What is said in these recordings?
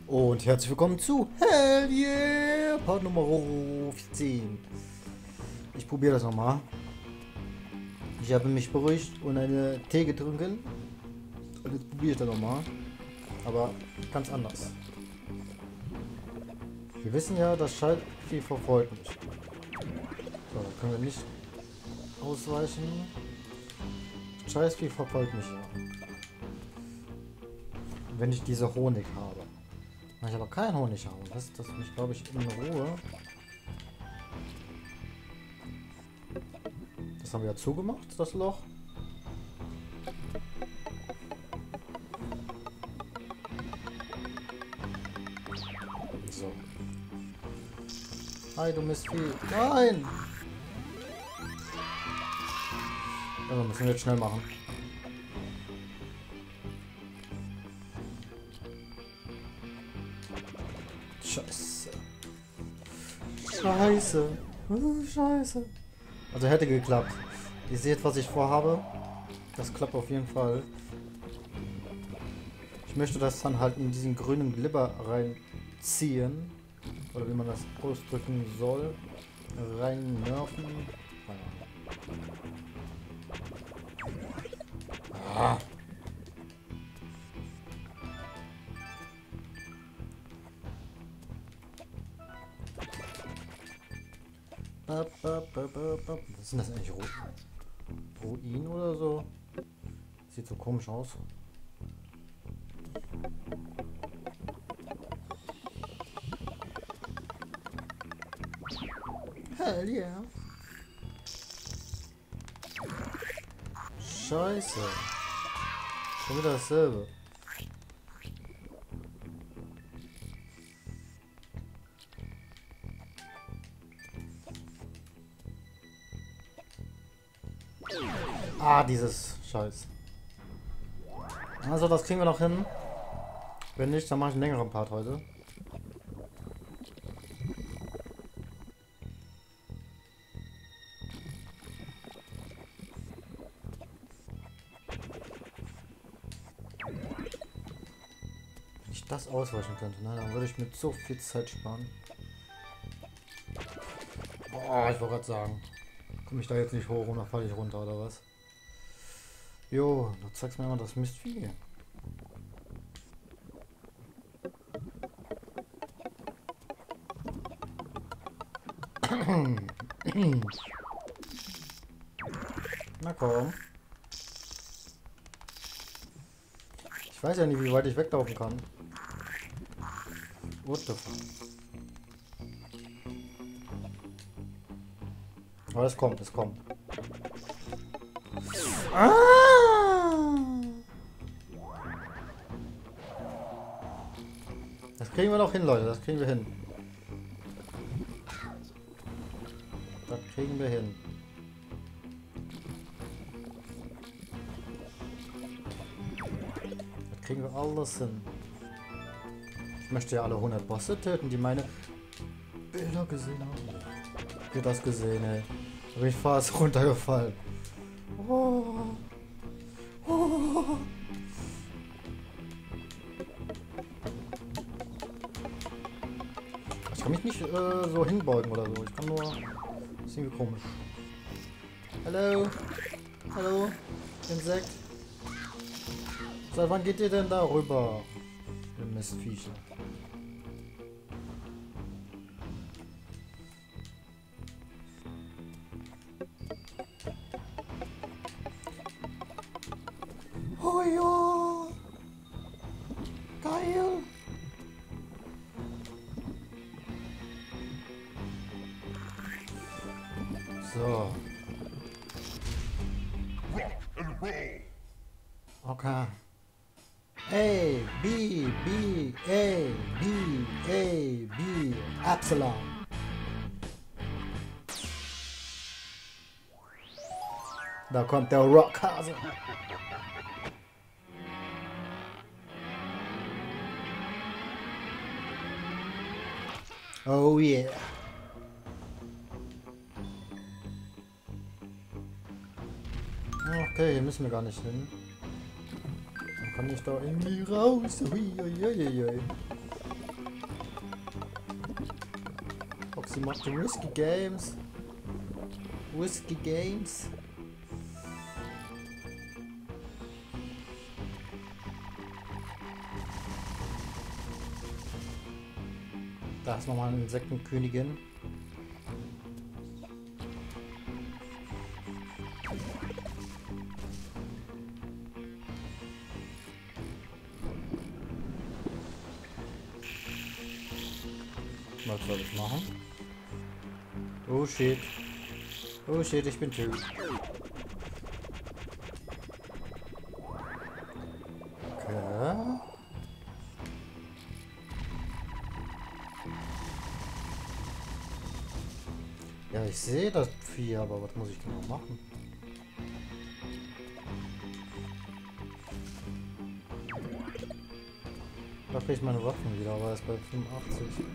Und herzlich willkommen zu Hell yeah, Part Nummer 10. Ich probiere das nochmal. Ich habe mich beruhigt und eine Tee getrunken. Und jetzt probiere ich das nochmal. Aber ganz anders. Wir wissen ja, das Schaltvieh verfolgt mich. So, da können wir nicht ausweichen. Scheißvieh verfolgt mich ja. Wenn ich diese Honig habe. Wenn ich aber keinen Honig habe, lässt das mich, glaube ich, in Ruhe. Das haben wir ja zugemacht, das Loch. So. Hi, du Mistvieh. Nein! Also müssen wir jetzt schnell machen. Scheiße. Scheiße. Scheiße. Also hätte geklappt. Ihr seht, was ich vorhabe. Das klappt auf jeden Fall. Ich möchte das dann halt in diesen grünen Glibber reinziehen. Oder wie man das ausdrücken soll. Rein nerven. Ah. Was sind das eigentlich? Ruinen oder so? Sieht so komisch aus. Hell yeah. Scheiße. Schon wieder dasselbe. Ah, dieses Scheiß. Also, das kriegen wir noch hin. Wenn nicht, dann mache ich einen längeren Part heute. Wenn ich das ausweichen könnte, ne, dann würde ich mit so viel Zeit sparen. Boah, ich wollte gerade sagen. Komme ich da jetzt nicht hoch und dann falle ich runter oder was? Jo, du zeigst mir mal das Mistvieh. Na komm. Ich weiß ja nicht, wie weit ich weglaufen kann. What the fuck? Aber es kommt, es kommt. Ah! Das kriegen wir noch hin, Leute. Das kriegen wir hin. Das kriegen wir hin. Das kriegen wir alles hin. Ich möchte ja alle 100 Bosse töten, die meine Bilder gesehen haben. Habt ihr das gesehen, ey? Da bin ich fast runtergefallen. Oh. Oh. Ich kann mich nicht so hinbeugen oder so. Ich kann nur... Das ist irgendwie komisch. Hallo? Hallo? Insekt? Seit wann geht ihr denn da rüber? Ihr Mistviecher. Oh ja! Geil! So. Okay. A, B, B, A, B, A, B, Epsilon. Da kommt der Rockhase. Oh yeah. Okay, hier müssen wir gar nicht hin. Dann kann ich da irgendwie raus. Ui, ui, ui, ui. Foxy macht Risky Games. Risky Games. Da ist nochmal eine Insektenkönigin. Was soll ich machen? Oh shit. Oh shit, ich bin tot. Okay. Ja, ich sehe das Vieh, aber was muss ich genau machen? Da kriege ich meine Waffen wieder, aber erst bei 85.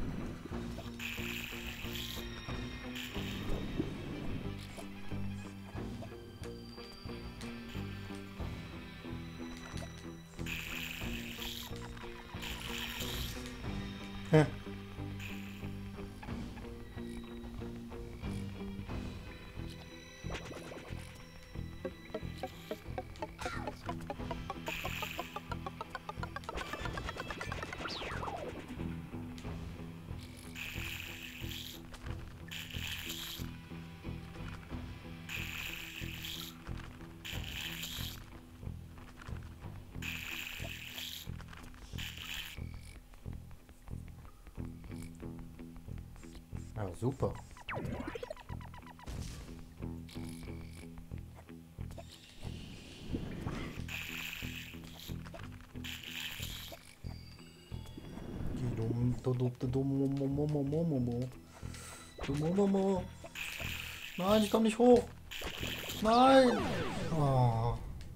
Hä? Ja, super. Nein, ich komme nicht hoch. Nein. Oh.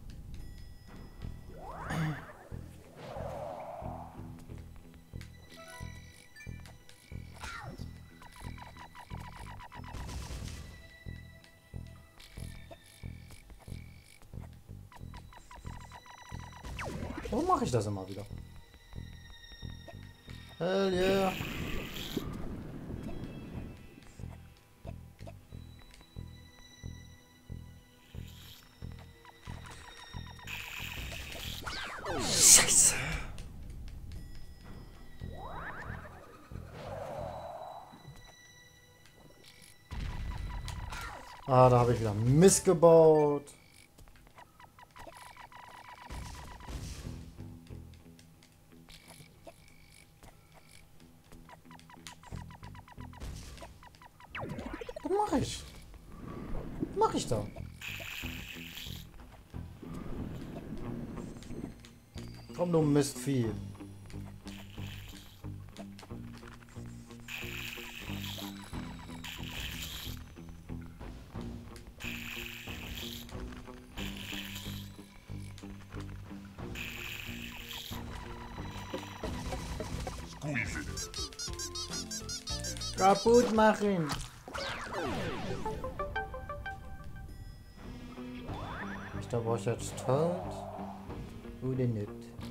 Warum mache ich das immer wieder? Hell yeah. Scheiße. Ah, da habe ich wieder Mist gebaut. Was mache ich? Was mache ich da? Komm, du Mistvieh. Kaputt machen. Ich glaube, ich jetzt tot. Oder nicht?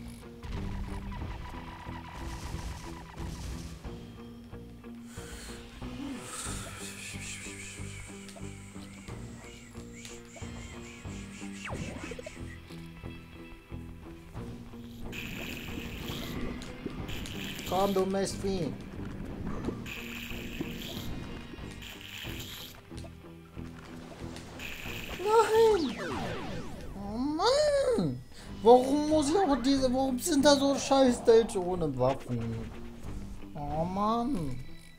Komm, du Mistvieh. Nein! Oh Mann! Warum muss ich aber diese... Warum sind da so scheiß Stage ohne Waffen? Oh Mann!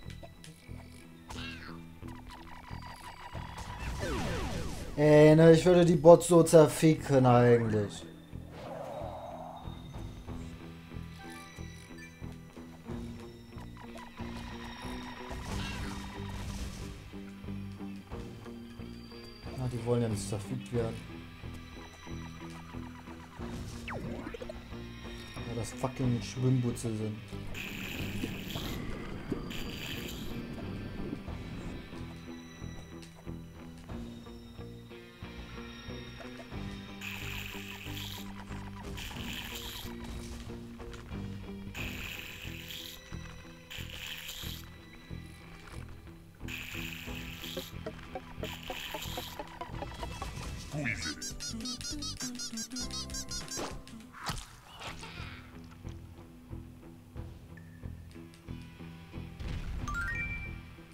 Ey, ne, ich würde die Bots so zerficken eigentlich. Ah, die wollen ja nicht zerfickt werden. Ja, das fucking Schwimmbutze sind.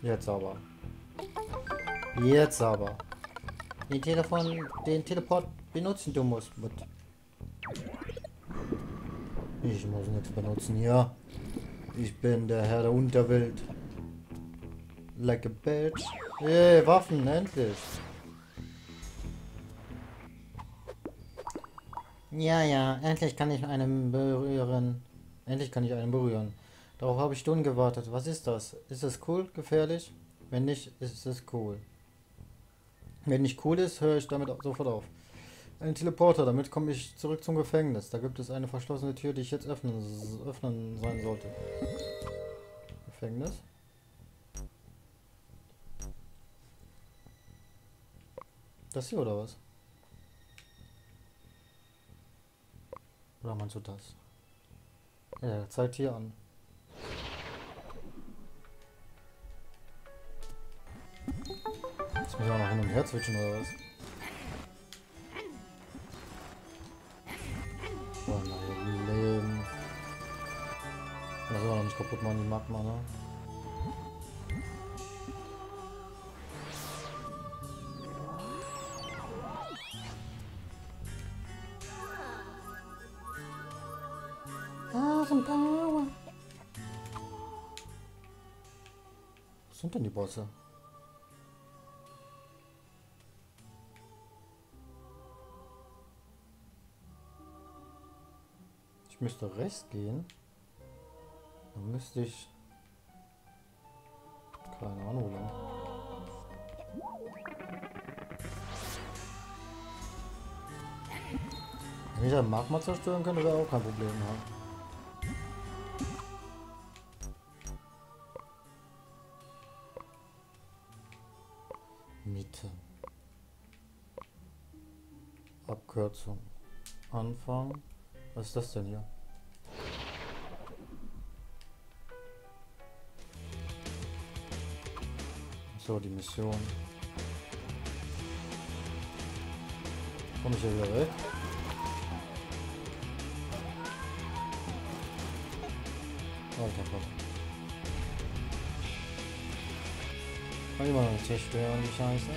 Jetzt aber. Jetzt aber. Den Teleport benutzen du musst. Ich muss nichts benutzen, ja. Ich bin der Herr der Unterwelt. Like a bitch. Hey, Waffen, endlich. Ja, endlich kann ich einen berühren. Endlich kann ich einen berühren. Darauf habe ich Stunden gewartet. Was ist das? Ist es cool? Gefährlich? Wenn nicht, ist es cool. Wenn nicht cool ist, höre ich damit sofort auf. Ein Teleporter, damit komme ich zurück zum Gefängnis. Da gibt es eine verschlossene Tür, die ich jetzt öffnen sein sollte. Gefängnis? Das hier oder was? Oder meinst du das? Ja, zeigt hier an. Jetzt muss ich auch noch hin und her switchen oder was? Oh mein Leben. Das soll noch nicht kaputt machen, die Magma, ne? Power. Was sind denn die Bosse? Ich müsste rechts gehen. Dann müsste ich... Keine Ahnung, wo lang. Wenn ich ein Magma zerstören könnte, wäre auch kein Problem. Ja. Mitte. Abkürzung. Anfang. Was ist das denn hier? So, die Mission. Komme ich hier wieder weg? Alter Gott. Kann ich mal noch zerstören, die Scheiße.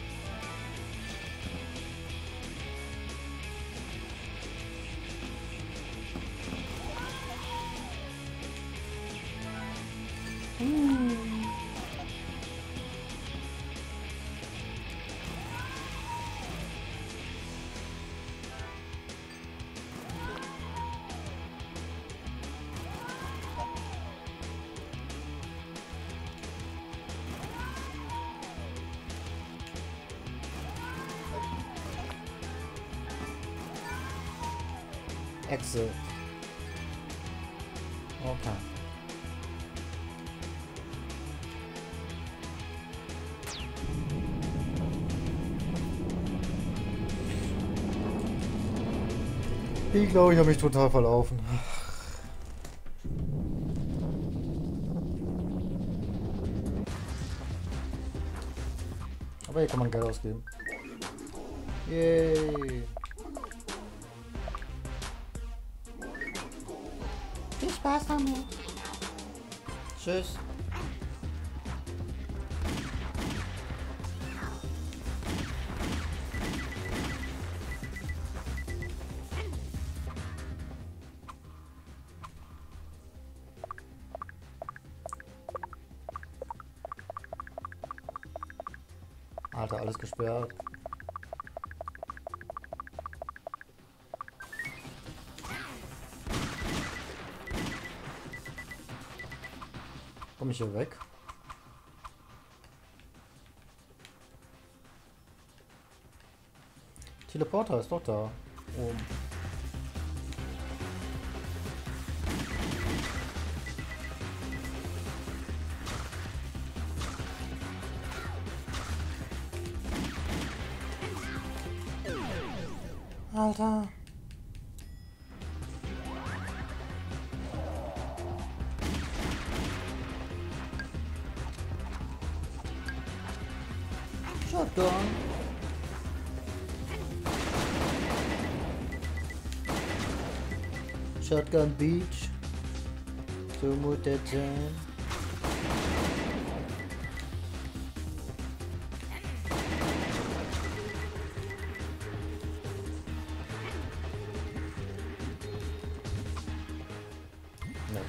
Exit. Okay. Ich glaube, ich habe mich total verlaufen. Aber hier kann man Geld ausgeben. Yay. Viel Spaß damit. Tschüss. Alter, alles gesperrt. Komme ich hier weg? Teleporter ist doch da. Oben. Alter. Shotgun. Shotgun Beach. So muss das sein.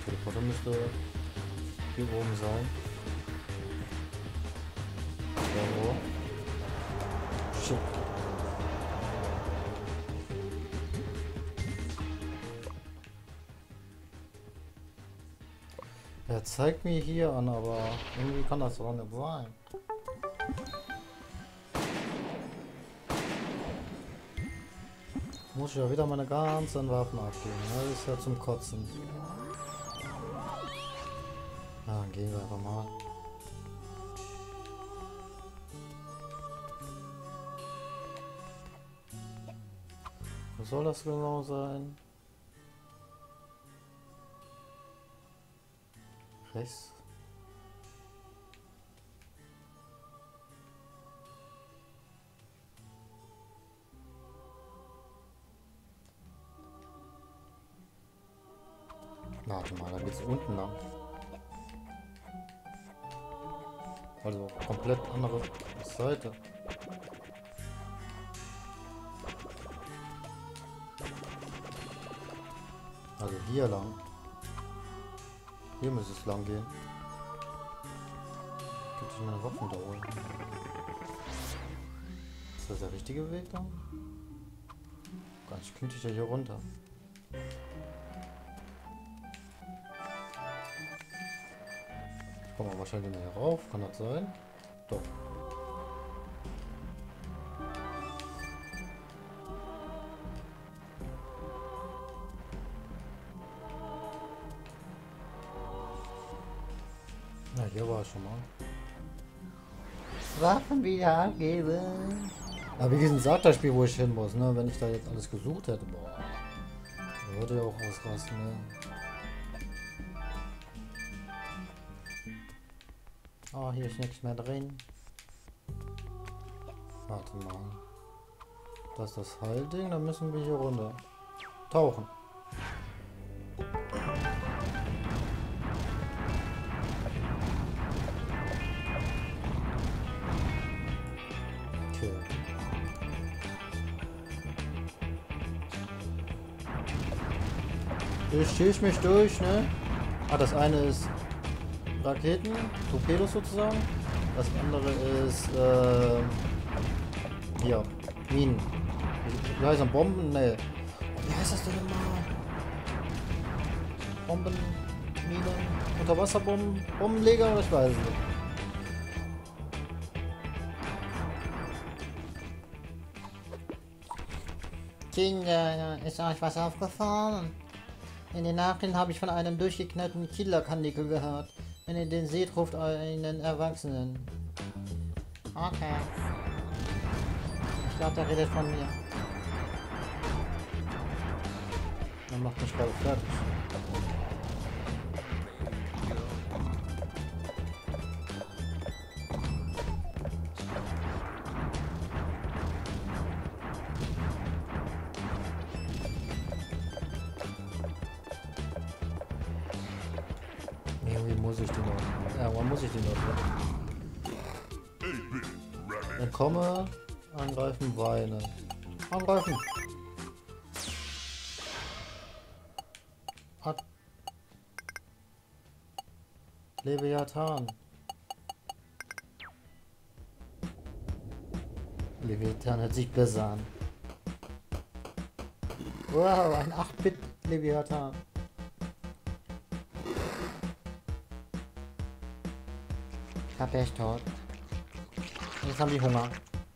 Teleporter müsste hier oben sein. So. Shit. Er zeigt mir hier an, aber irgendwie kann das doch nicht sein. Muss ich ja wieder meine ganzen Waffen abgeben. Das ist ja zum Kotzen. Ja, dann gehen wir einfach mal. Was soll das genau sein? Rechts. Warte mal, da geht's unten lang. Also komplett andere Seite. Also hier lang. Hier müsste es lang gehen. Könnte ich meine Waffen da holen. Ist das der richtige Weg dann? Ganz könnte ich ja hier runter. Kommen wir wahrscheinlich nicht mehr rauf, kann das sein? Doch. Na, hier war es schon mal. Waffen wieder abgeben. Aber wie diesen Sargtag-Spiel, wo ich hin muss, ne? Wenn ich da jetzt alles gesucht hätte, boah. Da würde ja auch ausrasten, ne? Oh, hier ist nichts mehr drin. Warte mal. Das ist das Heilding, dann müssen wir hier runter. Tauchen. Okay. Ich schieß mich durch, ne? Ah, das eine ist Raketen, Torpedos sozusagen. Das andere ist, ja, Minen. Wie heißt das? Bomben? Ne. Wie heißt das denn immer? Bomben, Minen, Unterwasserbomben, Bombenleger oder ich weiß es nicht. Kinder, ist euch was aufgefallen? In den Nachrichten habe ich von einem durchgeknallten Killerkanickel gehört. Wenn ihr den seht, ruft einen Erwachsenen. Okay. Ich glaube, der redet von mir. Er macht mich gerade fertig. Irgendwie muss ich den noch. Ja, wann muss ich den noch? Entkomme, angreifen, weinen. Angreifen! Hat. Leviathan. Leviathan hört sich besser an. Wow, ein 8-Bit Leviathan. Ich hab echt tot. Jetzt haben die Hunger.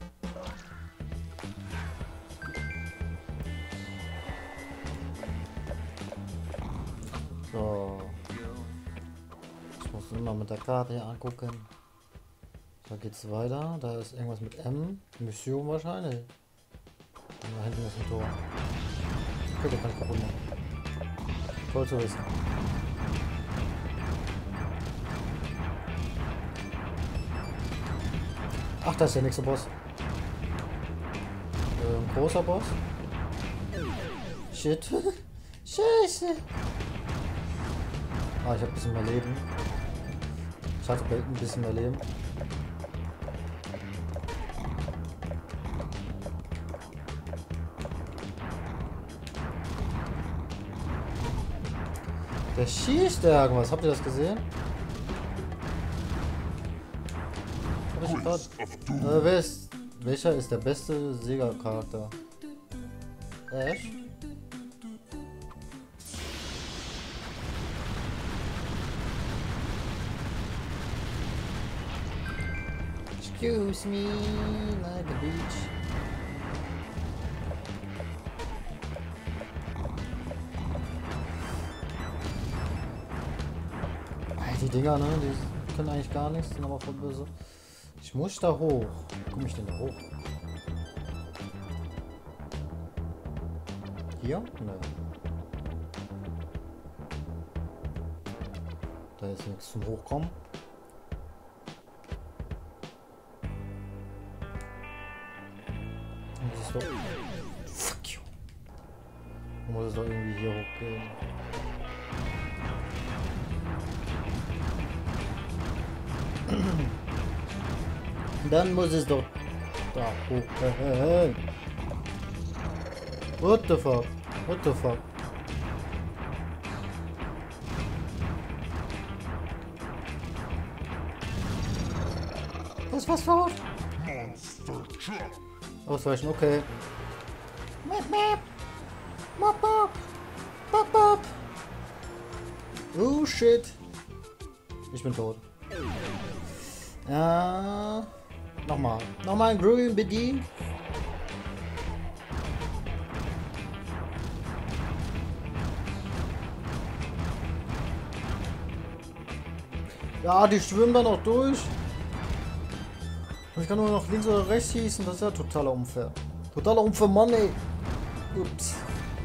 So. Ich muss immer mit der Karte hier angucken. Da geht's weiter. Da ist irgendwas mit M. Mission wahrscheinlich. Und da hinten ist ein Tor. Okay, da kann ich kaputt machen. Toll zu wissen. Ach, das ist der nächste Boss. Großer Boss. Shit. Scheiße. Ah, ich habe ein bisschen mehr Leben. Ich hatte ein bisschen mehr Leben. Der schießt irgendwas. Habt ihr das gesehen? Hab ich grad... welcher ist der beste Sega-Charakter? Ash? Excuse me, like a beach. Die Dinger, ne? Die können eigentlich gar nichts, sind aber voll böse. Ich muss da hoch. Wie komme ich denn da hoch? Hier? Ne. Da ist nichts zum Hochkommen. Muss es doch. Fuck you. Muss es doch irgendwie hier hochgehen. Dann muss es doch da hoch. What the fuck? What the fuck? Was für? Ausweichen, okay. Map, map. Mop, mop. Mop, mop. Oh shit. Ich bin tot. Nochmal. Nochmal ein Grün bedienen. Ja, die schwimmen da noch durch. Und ich kann nur noch links oder rechts schießen. Das ist ja totaler Unfair. Totaler Unfair, Mann, ey. Ups.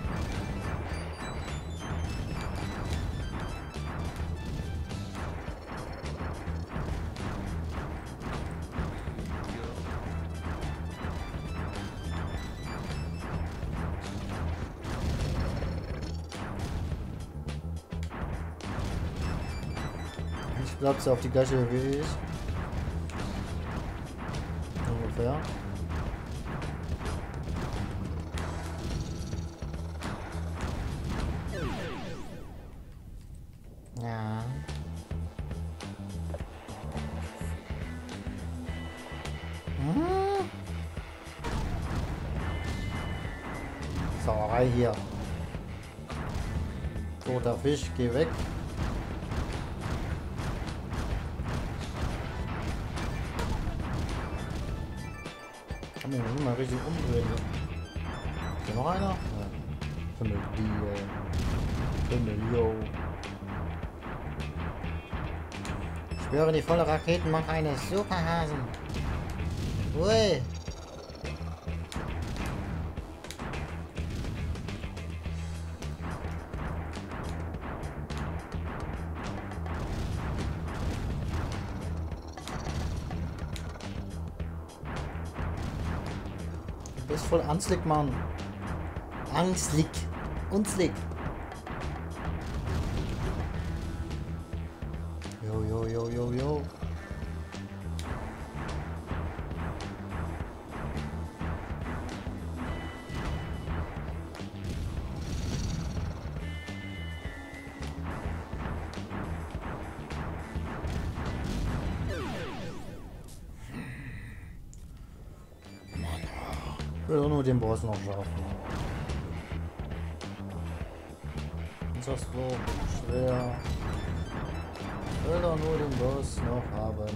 Ich glaube, sie auf die gleiche Höhe wie ich. Ungefähr. Ja. Sauerei hier. Toter Fisch, geh weg. Kann mich nicht mal richtig umdrehen. Ist hier noch einer? Ja. Yo. Ich schwöre, die volle Raketen machen eine Superhasen. Ui. Du bist voll Anslick, Mann. Angstlick. Unslick. Yo. Ich will auch nur den Boss noch schaffen. Ist das so schwer? Ich will doch nur den Boss noch haben.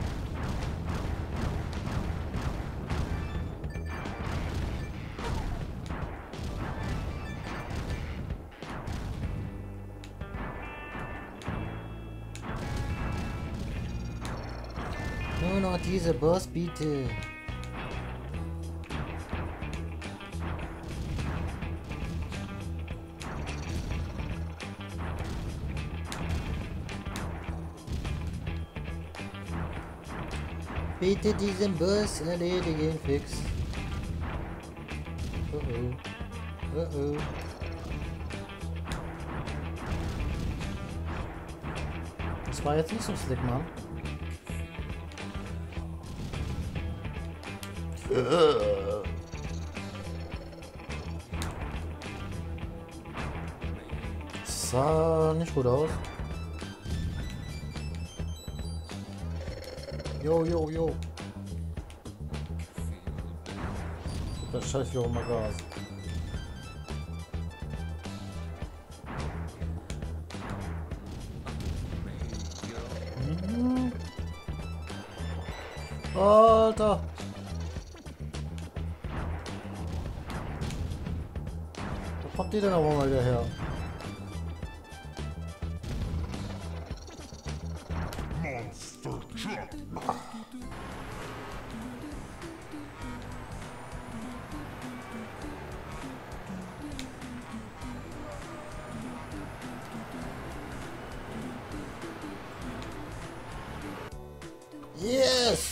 Nur noch diese Boss bitte. Bitte diesen Boss erledigen fix. Oh. Das war jetzt nicht so slick, Mann. Das sah nicht gut aus. Jo, jo, jo. Das scheiß wie auch immer Gas. Alter! Wo kommt die denn aber mal wieder her? Yes!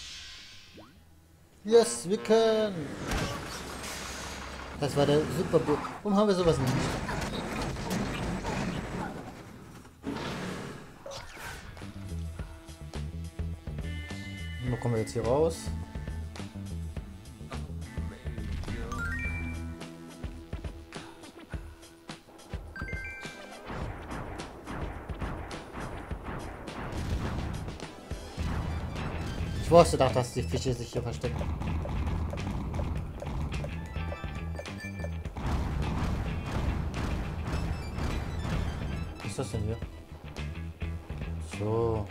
Yes, wir können! Das war der Super Bowl. Warum haben wir sowas nicht? Wo kommen wir jetzt hier raus? Ich wusste doch, dass die Fische sich hier verstecken. Was ist das denn hier? So.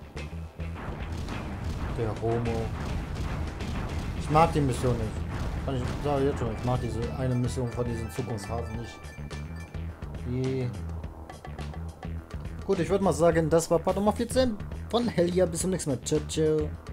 Der Homo. Ich mag die Mission nicht. Kann ich sage jetzt schon, ich mag diese eine Mission von diesem Zukunftshafen nicht. Die... Gut, ich würde mal sagen, das war Part Nummer 14 von Hell yeah. Bis zum nächsten Mal. Ciao, ciao.